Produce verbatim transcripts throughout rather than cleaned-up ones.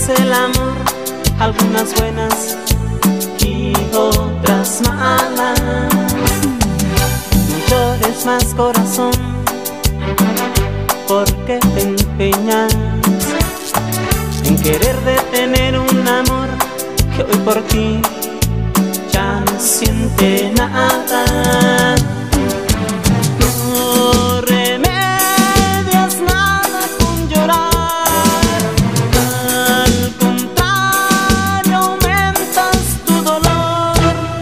es el amor, algunas buenas y otras malas. No llores más, corazón, porque te empeñas en querer detener un amor que hoy por ti ya no siente nada. No remedias nada con llorar, al contrario aumentas tu dolor.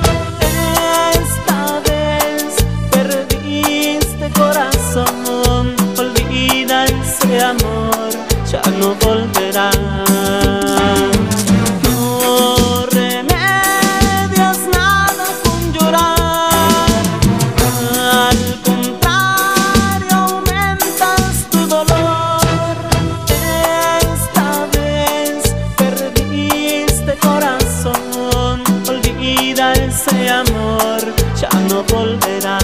Esta vez perdiste corazón, olvida ese amor, ya no volverá. Ese amor ya no volverá.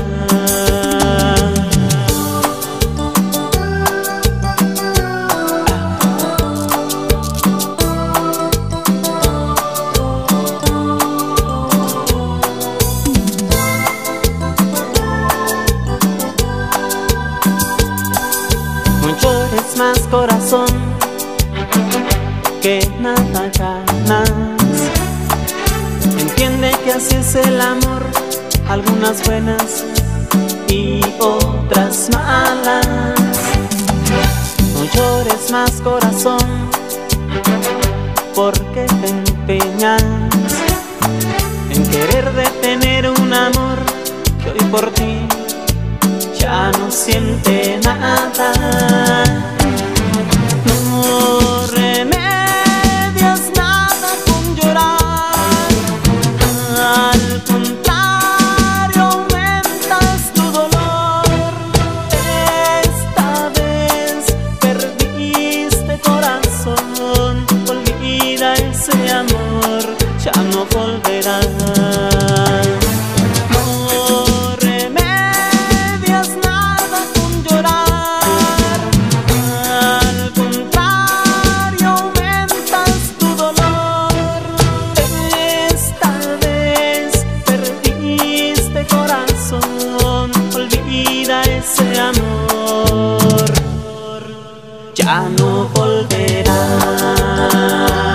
No llores más, corazón, que nada ganas. Entiende que así es el amor, algunas buenas y otras malas. No llores más, corazón, porque te empeñas en querer detener un amor que hoy por ti ya no siente nada. No remedias nada con llorar, al contrario aumentas tu dolor. Esta vez perdiste corazón, olvida ese amor, ya no volverá. No remedias nada con llorar, al contrario aumentas tu dolor. Esta vez perdiste corazón, olvida ese amor, ya no volverá.